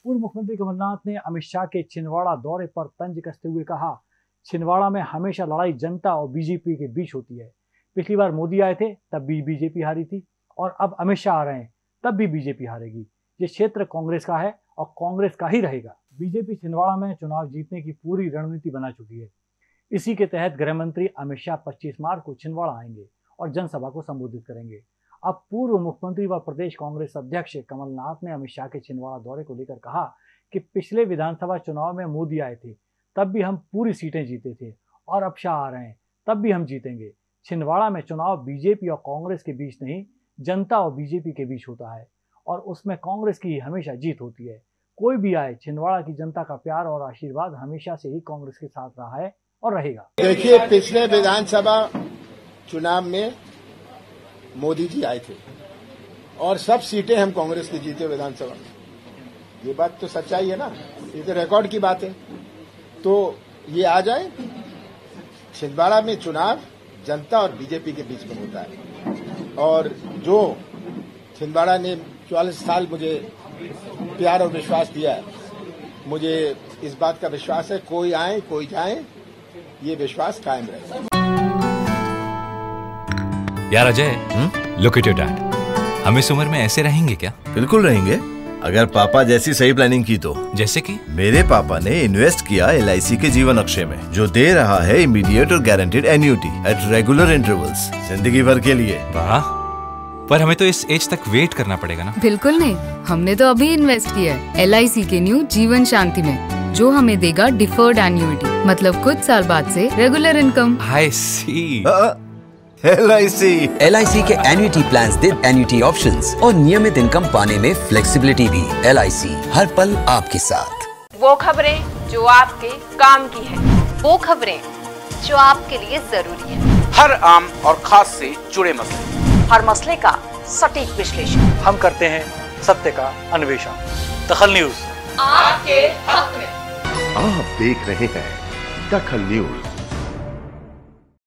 पूर्व मुख्यमंत्री कमलनाथ ने अमित शाह के छिंदवाड़ा दौरे पर तंज कसते हुए कहा, छिंदवाड़ा में हमेशा लड़ाई जनता और बीजेपी के बीच होती है। पिछली बार मोदी आए थे तब भी बीजेपी हारी थी और अब अमित शाह आ रहे हैं तब भी बीजेपी हारेगी। ये क्षेत्र कांग्रेस का है और कांग्रेस का ही रहेगा। बीजेपी छिंदवाड़ा में चुनाव जीतने की पूरी रणनीति बना चुकी है। इसी के तहत गृह मंत्री अमित शाह 25 मार्च को छिंदवाड़ा आएंगे और जनसभा को संबोधित करेंगे। अब पूर्व मुख्यमंत्री व प्रदेश कांग्रेस अध्यक्ष कमलनाथ ने अमित शाह के छिंदवाड़ा दौरे को लेकर कहा कि पिछले विधानसभा चुनाव में मोदी आए थे तब भी हम पूरी सीटें जीते थे और अब शाह आ रहे हैं तब भी हम जीतेंगे। छिंदवाड़ा में चुनाव बीजेपी और कांग्रेस के बीच नहीं, जनता और बीजेपी के बीच होता है और उसमें कांग्रेस की हमेशा जीत होती है। कोई भी आए, छिंदवाड़ा की जनता का प्यार और आशीर्वाद हमेशा से ही कांग्रेस के साथ रहा है और रहेगा। देखिए, पिछले विधानसभा चुनाव में मोदी जी आए थे और सब सीटें हम कांग्रेस की जीते विधानसभा में। ये बात तो सच्चाई है ना, ये तो रिकॉर्ड की बात है। तो ये आ जाए, छिंदवाड़ा में चुनाव जनता और बीजेपी के बीच में होता है और जो छिंदवाड़ा ने 44 साल मुझे प्यार और विश्वास दिया है, मुझे इस बात का विश्वास है कोई आए कोई जाए, ये विश्वास कायम रहेगा। यार Ajay, look at your dad. हम इस उम्र में ऐसे रहेंगे क्या? बिल्कुल रहेंगे, अगर पापा जैसी सही प्लानिंग की तो। जैसे कि? मेरे पापा ने इन्वेस्ट किया LIC के जीवन अक्षय में, जो दे रहा है इमीडिएट और guaranteed annuity at regular intervals, जिंदगी भर के लिए। वाह, पर हमें तो इस एज तक वेट करना पड़ेगा ना? बिल्कुल नहीं, हमने तो अभी इन्वेस्ट किया है LIC के न्यू जीवन शांति में, जो हमें देगा डिफर्ड एन्युटी, मतलब कुछ साल बाद से regular income. I see. LIC के annuity plans the annuity options और नियमित इनकम पाने में फ्लेक्सिबिलिटी भी। LIC हर पल आपके साथ। वो खबरें जो आपके काम की है, वो खबरें जो आपके लिए जरूरी है, हर आम और खास से जुड़े मसले, हर मसले का सटीक विश्लेषण हम करते हैं, सत्य का अन्वेषण। दखल न्यूज आपके हक में। आप देख रहे हैं दखल न्यूज।